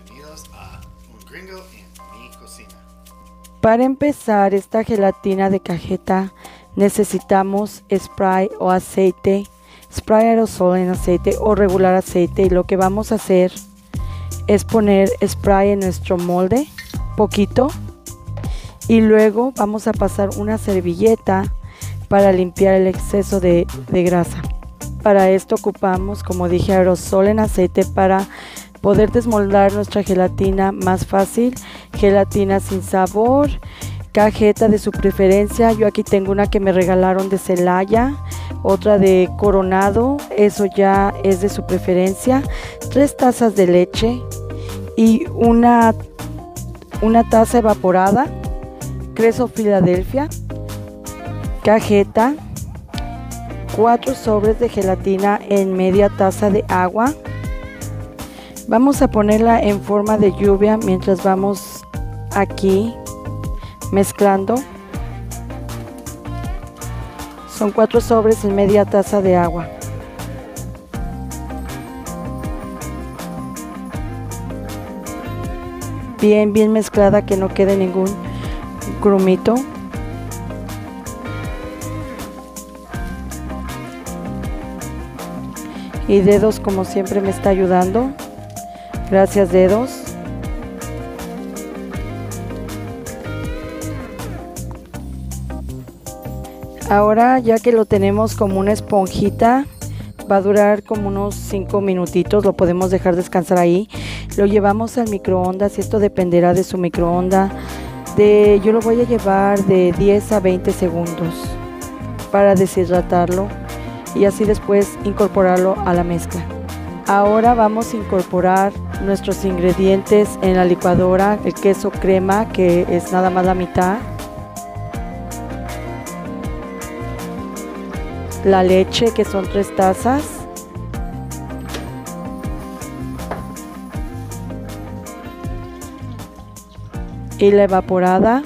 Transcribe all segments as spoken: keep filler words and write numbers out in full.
Bienvenidos a Un Gringo en mi cocina. Para empezar esta gelatina de cajeta necesitamos spray o aceite, spray aerosol en aceite o regular aceite, y lo que vamos a hacer es poner spray en nuestro molde, poquito, y luego vamos a pasar una servilleta para limpiar el exceso de, de grasa. Para esto ocupamos, como dije, aerosol en aceite para poder desmoldar nuestra gelatina más fácil, gelatina sin sabor, cajeta de su preferencia. Yo aquí tengo una que me regalaron de Celaya, otra de Coronado, eso ya es de su preferencia, tres tazas de leche y una, una taza evaporada, queso Filadelfia, cajeta, cuatro sobres de gelatina en media taza de agua. Vamos a ponerla en forma de lluvia mientras vamos aquí mezclando. Son cuatro sobres en media taza de agua. Bien, bien mezclada, que no quede ningún grumito. Y Dedos, como siempre, me está ayudando. Gracias, Dedos. Ahora, ya que lo tenemos como una esponjita, va a durar como unos cinco minutitos, lo podemos dejar descansar ahí. Lo llevamos al microondas y esto dependerá de su microondas. De, yo lo voy a llevar de diez a veinte segundos para deshidratarlo y así después incorporarlo a la mezcla. Ahora vamos a incorporar nuestros ingredientes en la licuadora. El queso crema, que es nada más la mitad, la leche, que son tres tazas, y la evaporada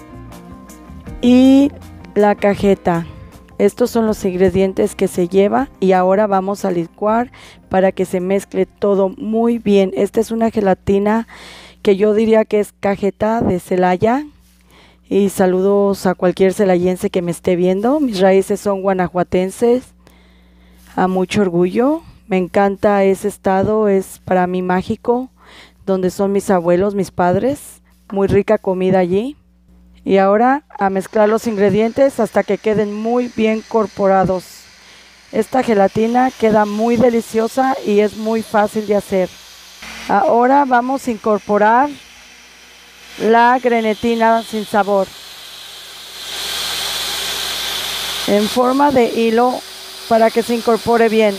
y la cajeta. Estos son los ingredientes que se lleva y ahora vamos a licuar para que se mezcle todo muy bien. Esta es una gelatina que yo diría que es cajeta de Celaya, y saludos a cualquier celayense que me esté viendo. Mis raíces son guanajuatenses, a mucho orgullo. Me encanta ese estado, es para mí mágico, donde son mis abuelos, mis padres. Muy rica comida allí. Y ahora a mezclar los ingredientes hasta que queden muy bien incorporados. Esta gelatina queda muy deliciosa y es muy fácil de hacer. Ahora vamos a incorporar la grenetina sin sabor en forma de hilo para que se incorpore bien.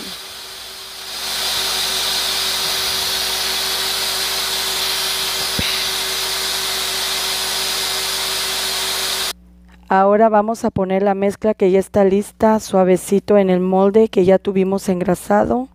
Ahora vamos a poner la mezcla que ya está lista, suavecito, en el molde que ya tuvimos engrasado.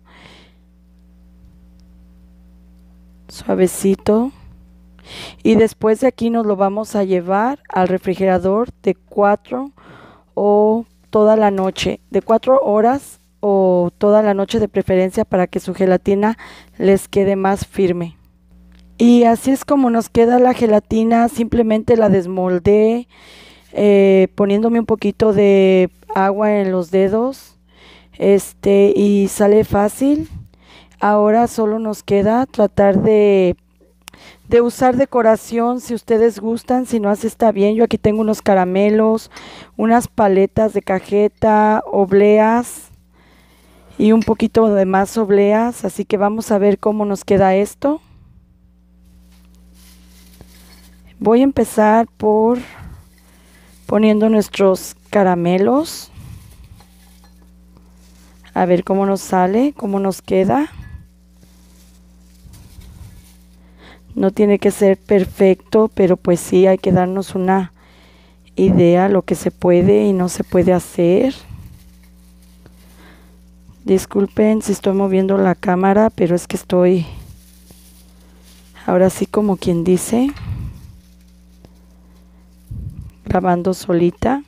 Suavecito. Y después de aquí nos lo vamos a llevar al refrigerador de cuatro o toda la noche, de cuatro horas o toda la noche de preferencia, para que su gelatina les quede más firme. Y así es como nos queda la gelatina. Simplemente la desmoldé eh, poniéndome un poquito de agua en los dedos, este y sale fácil. Ahora solo nos queda tratar de de usar decoración si ustedes gustan. Si no, así está bien. Yo aquí tengo unos caramelos, unas paletas de cajeta, obleas y un poquito de más obleas, así que vamos a ver cómo nos queda esto. Voy a empezar por poniendo nuestros caramelos, a ver cómo nos sale, cómo nos queda. No tiene que ser perfecto, pero pues sí hay que darnos una idea lo que se puede y no se puede hacer. Disculpen si estoy moviendo la cámara, pero es que estoy ahora sí, como quien dice, grabando solita.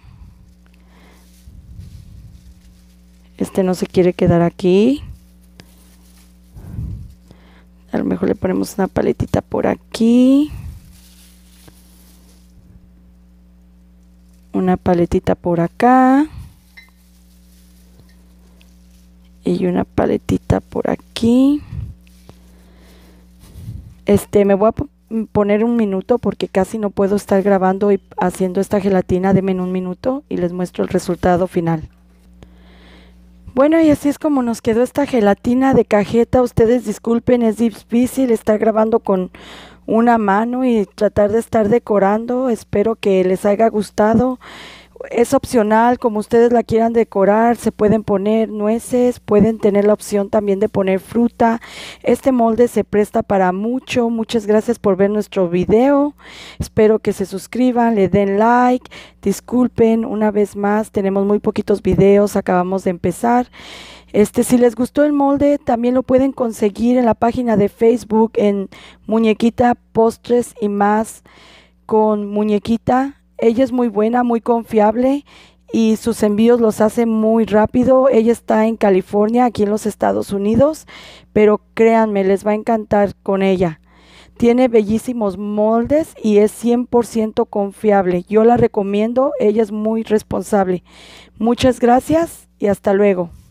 Este no se quiere quedar aquí. A lo mejor le ponemos una paletita por aquí. Una paletita por acá. Y una paletita por aquí. Este, me voy a poner un minuto porque casi no puedo estar grabando y haciendo esta gelatina. Denme un minuto y les muestro el resultado final. Bueno, y así es como nos quedó esta gelatina de cajeta. Ustedes disculpen, es difícil estar grabando con una mano y tratar de estar decorando. Espero que les haya gustado. Es opcional, como ustedes la quieran decorar. Se pueden poner nueces, pueden tener la opción también de poner fruta. Este molde se presta para mucho. Muchas gracias por ver nuestro video. Espero que se suscriban, le den like. Disculpen una vez más, tenemos muy poquitos videos, acabamos de empezar. Este, si les gustó el molde, también lo pueden conseguir en la página de Facebook en Muñequita Postres y Más con Muñequita. Ella es muy buena, muy confiable y sus envíos los hace muy rápido. Ella está en California, aquí en los Estados Unidos, pero créanme, les va a encantar con ella. Tiene bellísimos moldes y es cien por ciento confiable. Yo la recomiendo, ella es muy responsable. Muchas gracias y hasta luego.